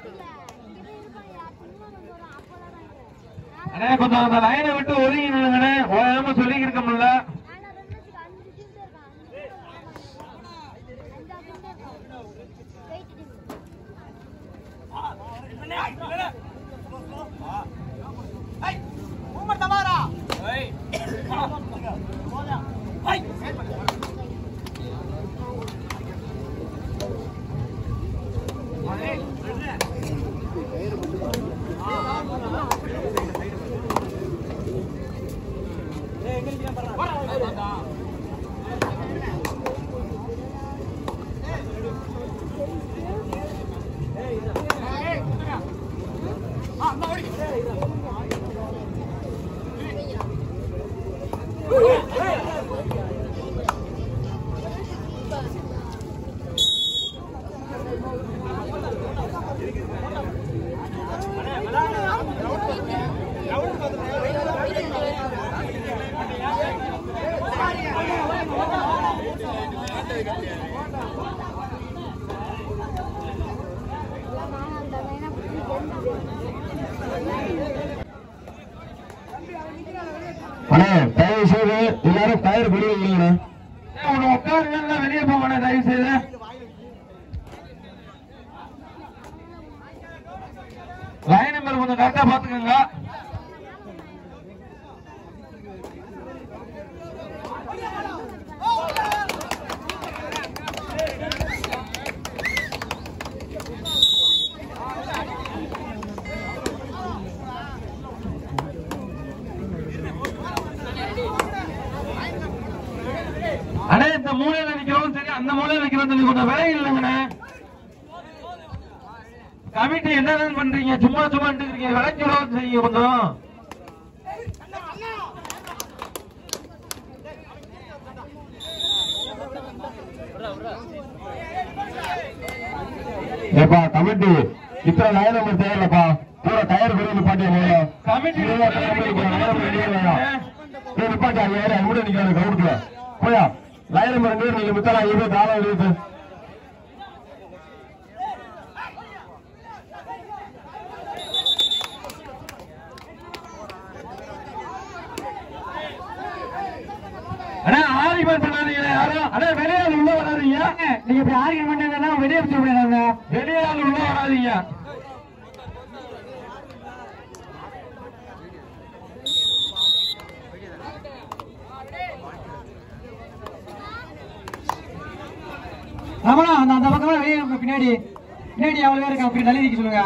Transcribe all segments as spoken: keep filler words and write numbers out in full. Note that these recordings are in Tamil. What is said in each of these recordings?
அண்ணே கொஞ்சம் அந்த லைனை விட்டு ஒதுங்கி நின்னுங்கண்ணே, ஓயாம சொல்லிக்கிட்டு இருக்கோம்ல. தயவு செய்து எல்லாரும் டயர் வெளியே உட்காருங்க, வெளியே போங்க தயவு செய்து. லைன் நம்பர் கொஞ்சம் கரெக்டா பாத்துக்கோங்க. அண்ணே இந்த மூலையில நிக்கிறோம் சரி, அந்த மூலையில நிக்கிறோம் சொல்லி கொஞ்சம் விலை இல்லைங்கண்ணே. கமிட்டி என்னன்னு பண்றீங்க? சும்மா சும்மா இருக்கீங்க, விலைக்கு விரோதம் செய்யுங்க கொஞ்சம். ஏப்பா கமிட்டி இத்தனை லைன் நம்பர் தேவையில்லப்பா, பூரா டயர் வெளியே நிப்பாட்டியா? கமிட்டி நிப்பாட்டி ஐயாயிரம் அது மட்டும் நிக்கிறாரு கவுன்ட்ல போயா லைன் நம்பர் ரெண்டு நீங்க மித்தலாம் இருபது காலம் எழுது. அண்ணா ஆர்கியூமெண்ட் பண்ணாதீங்க யாரும். அண்ணா வெளியால் உள்ள வராதீங்க. நீங்க இப்படி ஆர்கியூமெண்ட் பண்ணீங்கன்னா வெளியே சொல்லுங்க. வெளியால் உள்ள வராதீங்க. ரமணா அந்த அந்த பக்கமா வெளியே பின்னாடி பின்னாடி எவ்வளவு பேர் இருக்கா அப்படி தள்ளி நிக்க சொல்லுங்க.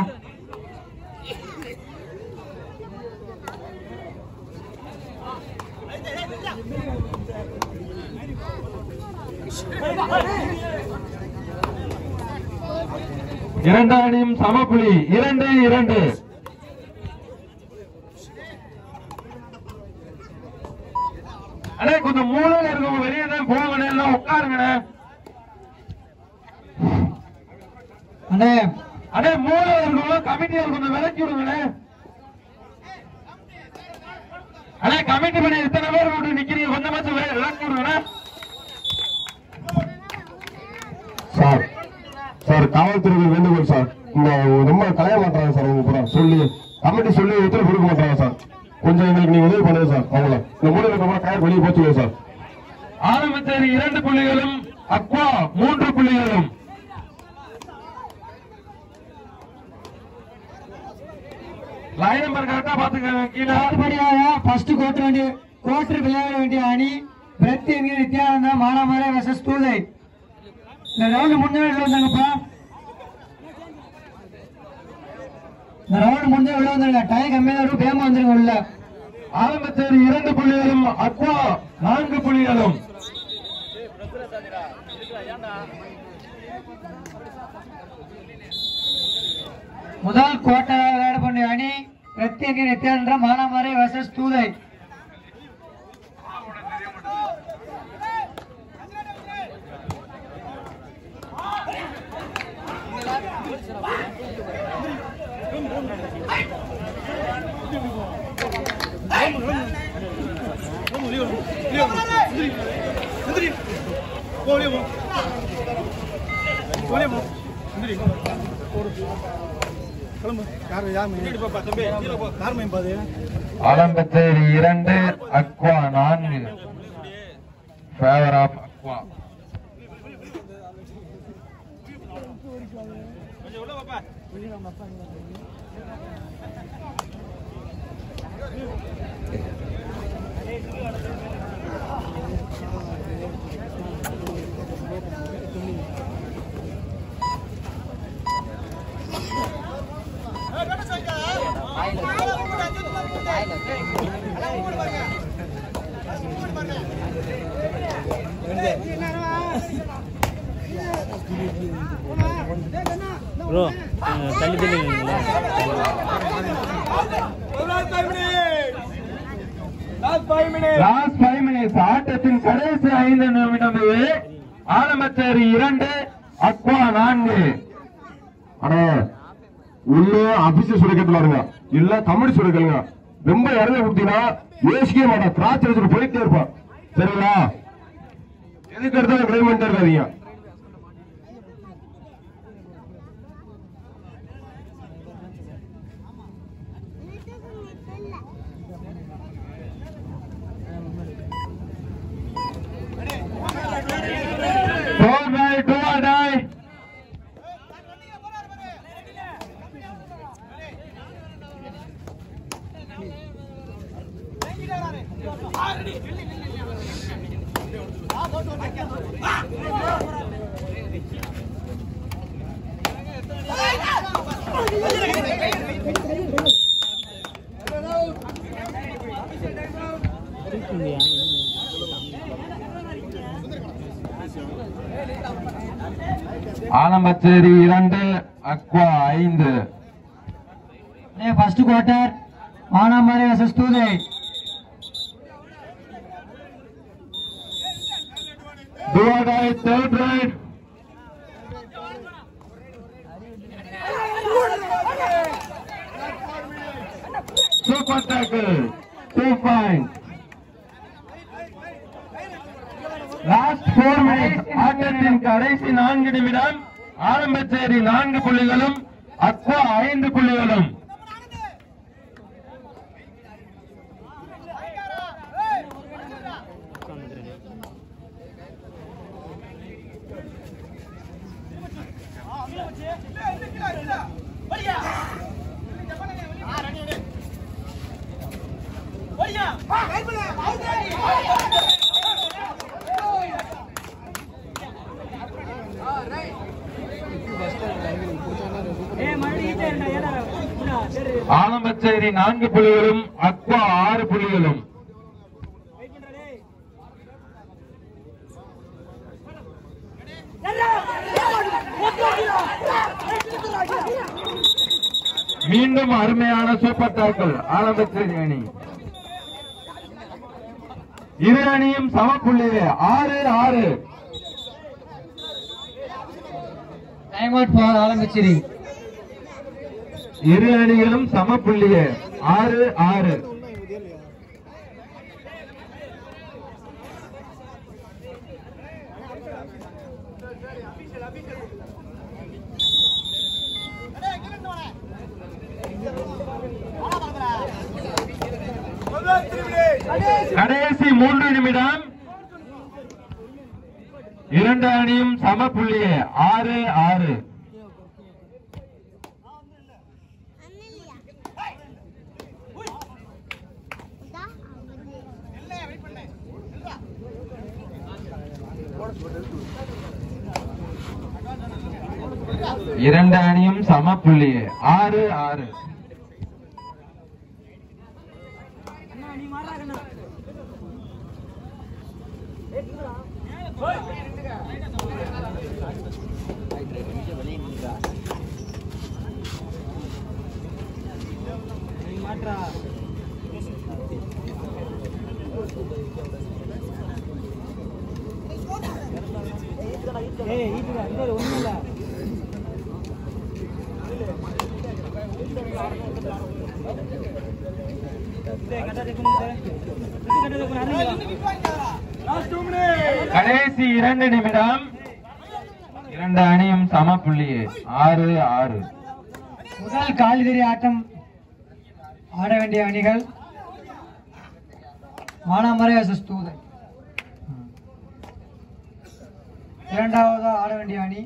இரண்டு அணியும் சமப்புள்ளி இரண்டு இரண்டு. அண்ணே கொஞ்சம் மூலையில இருக்கவங்க வெளியே தான் போவாங்கண்ணே, எல்லாம் உட்காருங்கண்ணே. அண்ணே அண்ணே மூலையில இருக்கவங்க கமிட்டியால் கொஞ்சம் விலக்கி விடுங்கண்ணே. அண்ணே கமிட்டி பண்ணி இத்தனை பேர் போட்டு நிக்கிறீங்க, கொஞ்சமாச்சும் விலக்கி விடுங்கண்ணே. சார் சார் காவல்துறைக்கு வேண்டுகோள் சார், இந்த ரொம்ப கலைய மாட்டாங்க சார். உங்க கூட சொல்லி கமிட்டி சொல்லி உத்தரவு கொடுக்க மாட்டாங்க சார். கொஞ்சம் எங்களுக்கு நீங்க உதவி பண்ணுங்க சார். அவங்கள இந்த மூலையில கூட கயர் வெளியே போச்சுங்க சார். ஆரம்பத்தில் இரண்டு புள்ளிகளும் அக்வா மூன்று புள்ளிகளும். லைன் நம்பர் கரெக்டா பாத்துக்கோங்க. கீழே அடுத்தபடியாக ஃபர்ஸ்ட் கோட்டர் வேண்டிய கோட்டர் விளையாட வேண்டிய அணி பிரத் என்கிற நித்யானந்தா மானாமரை வெர்சஸ் தூதை. இந்த ரவுண்ட் முடிஞ்ச உள்ள வந்தாங்கப்பா. இந்த ரவுண்ட் முடிஞ்ச உள்ள வந்தாங்க. டைம் கம்மியா இருக்கும், வேகமா வந்துருங்க உள்ள. ஆரம்பத்தில் இரண்டு புள்ளிகளும் அக்வா நான்கு புள்ளிகளும். முதல் கோட்டை விளையாட பண்ண அணி பிரத்யேக நித்யானந்தா மானாமரை வெர்சஸ் தூதை. ஆலம்பச்சேரி இரண்டு அக்வா நான்கு ஃபேவர் ஆஃப் அக்வா. ப்ரோ தள்ளி தள்ளி லாஸ்ட் ஃபைவ் மினிட்ஸ் ஆட்டத்தின் கடைசி ஐந்து நிமிடம். ஆலம்பச்சேரி இரண்டு அக்வா நான்கு. ஆனா ஒண்ணு அபிஷேக் சுடுக்கத்துல வருங்க, இல்ல தமிழ் சுடுக்கலுங்க. ரொம்ப இறங்க கொடுத்தீங்கன்னா யோசிக்கவே மாட்டான், திராட்சை எடுத்துட்டு போயிட்டே இருப்பான். சரிங்களா? எதுக்கு எடுத்தாலும் கிளைம் பண்ணிட்டே இருக்காதீங்க. ஆலம்பச்சேரி இரண்டு அக்வா ஐந்து. First quarter Manamarai versus Thoothai. Duadai third right. Super tackle. Two points. Last four minutes. ஆட்டத்தின் கடைசி நான்கு நிமிடம். ஆலம்பச்சேரி நான்கு புள்ளிகளும் அக்வா ஐந்து புள்ளிகளும். ஆலம்பச்சேரி நான்கு புள்ளிகளும் அக்வா ஆறு புள்ளிகளும். மீண்டும் அருமையான சூப்பர் டாக்கிள் ஆலம்பச்சேரி அணி. இரு அணியும் சம புள்ளியே ஆறு ஆறு. Time out for Alambacheri. இரு அணிகளும் சம புள்ளியே ஆறு ஆறு. கடைசி மூன்று நிமிடம். இரண்டு அணியும் சம புள்ளியே ஆறு ஆறு. இரண்டு அணியும் சம புள்ளியே ஆறு ஆறு. கடைசி இரண்டு நிமிடம். இரண்டு அணியும் சம புள்ளியே ஆறு ஆறு. முதல் கால்வெறி ஆட்டம் ஆட வேண்டிய அணிகள் மானாமரை வர்சஸ் தூதை. இரண்டாவது ஆட வேண்டிய அணி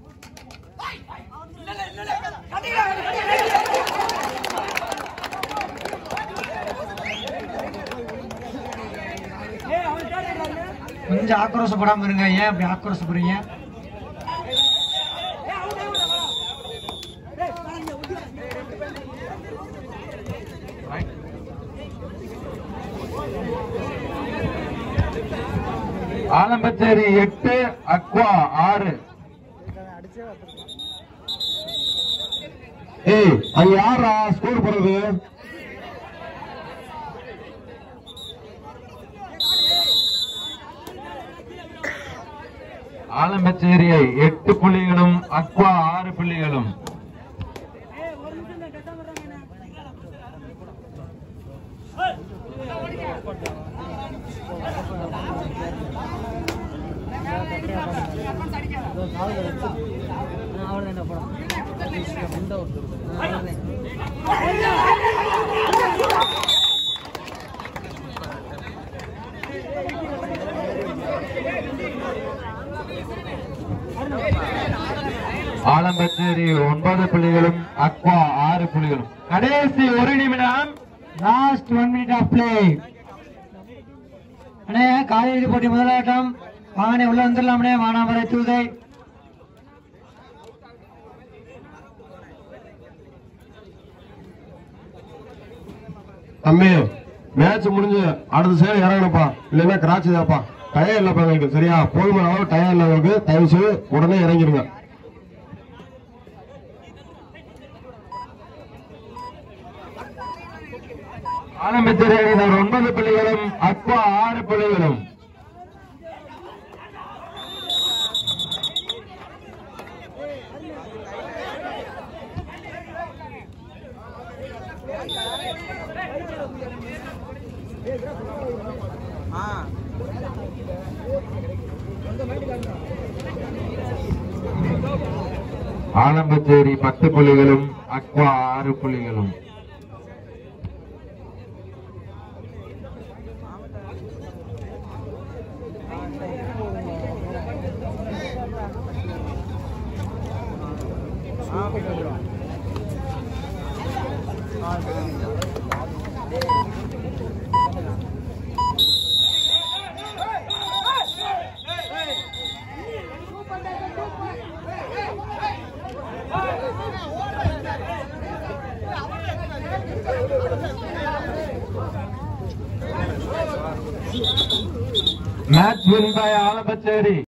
கொஞ்சம் ஆக்ரோஷப்படாம இருங்க. ஏன் அப்படி ஆக்ரோஷப்படுறீங்க? ஆலம்பச்சேரி எட்டு அக்வா ஆறு. ஏய் அங்க யாரா ஸ்கோர் போடுறது? ஆலம்பச்சேரியை எட்டு புள்ளிகளும் அக்வா ஆறு புள்ளிகளும். ஆலம்பச்சேரி ஒன்பது புள்ளிகளும் அக்வா ஆறு புள்ளிகளும். கடைசி ஒரு நிமிடம். Last one minute of play. அண்ணே காலிறுதி போட்டி முதலாட்டம். வாங்கனே உள்ள வந்துடலாம்னே. மானாமரை தூதை தம்பி மேட்ச் முடிஞ்சு அடுத்த சைடு இறங்கணும்ப்பா, இல்லைன்னா கிராட்சி தான்ப்பா. டயர் இல்லப்பா எங்களுக்கு, சரியா? போதுமான அளவு டயர் இல்லை உங்களுக்கு. தயவு செய்து உடனே இறங்கிருங்க. ஆலம்பச்சேரி அணியினர் ஒன்பது புள்ளிகளும் அக்வா ஆறு புள்ளிகளும். ஆலம்பச்சேரி பத்து புள்ளிகளும் அக்வா ஆறு புள்ளிகளும். Match win by Alambacheri.